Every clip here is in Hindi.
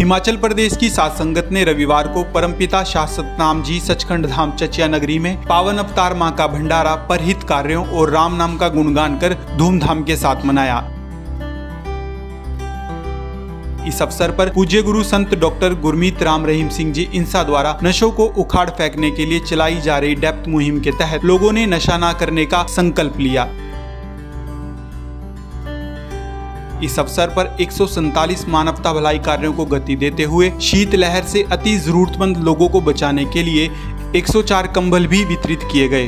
हिमाचल प्रदेश की साध संगत ने रविवार को परमपिता शाश्वत नाम जी सचखंड धाम चचिया नगरी में पावन अवतार मां का भंडारा परहित कार्यों और राम नाम का गुणगान कर धूमधाम के साथ मनाया। इस अवसर पर पूज्य गुरु संत डॉक्टर गुरमीत राम रहीम सिंह जी इंसा द्वारा नशों को उखाड़ फेंकने के लिए चलाई जा रही डेप्थ मुहिम के तहत लोगों ने नशा न करने का संकल्प लिया। इस अवसर पर 147 मानवता भलाई कार्यों को गति देते हुए शीतलहर से अति जरूरतमंद लोगों को बचाने के लिए 104 कंबल भी वितरित किए गए।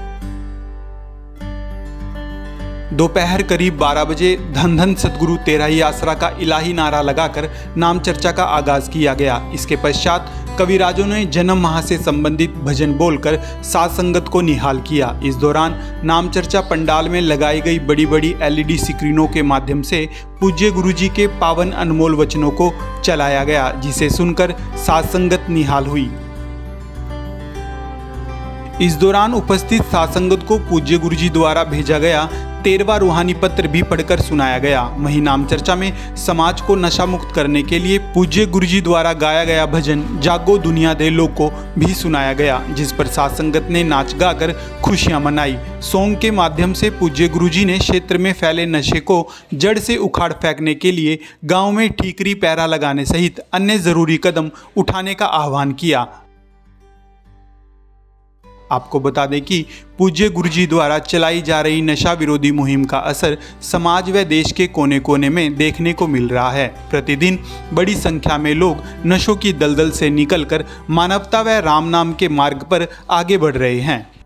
दोपहर करीब 12 बजे धन धन सतगुरु तेरा ही आसरा का इलाही नारा लगाकर नाम चर्चा का आगाज किया गया। इसके पश्चात कविराजों ने जन्म माह से संबंधित भजन बोलकर साध संगत को निहाल किया। इस दौरान नाम चर्चा पंडाल में लगाई गई बड़ी बड़ी LED स्क्रीनों के माध्यम से पूज्य गुरुजी के पावन अनमोल वचनों को चलाया गया, जिसे सुनकर साध संगत निहाल हुई। इस दौरान उपस्थित साध संगत को पूज्य गुरुजी द्वारा भेजा गया 13वां रूहानी पत्र भी पढ़कर सुनाया गया। वहीं नाम चर्चा में समाज को नशा मुक्त करने के लिए पूज्य गुरुजी द्वारा गाया गया भजन जागो दुनिया दे लोग को भी सुनाया गया, जिस पर साध संगत ने नाच गाकर खुशियां मनाई। सॉन्ग के माध्यम से पूज्य गुरुजी ने क्षेत्र में फैले नशे को जड़ से उखाड़ फेंकने के लिए गाँव में ठीकरी पैरा लगाने सहित अन्य जरूरी कदम उठाने का आह्वान किया। आपको बता दें कि पूज्य गुरुजी द्वारा चलाई जा रही नशा विरोधी मुहिम का असर समाज व देश के कोने कोने में देखने को मिल रहा है। प्रतिदिन बड़ी संख्या में लोग नशों की दलदल से निकलकर मानवता व राम नाम के मार्ग पर आगे बढ़ रहे हैं।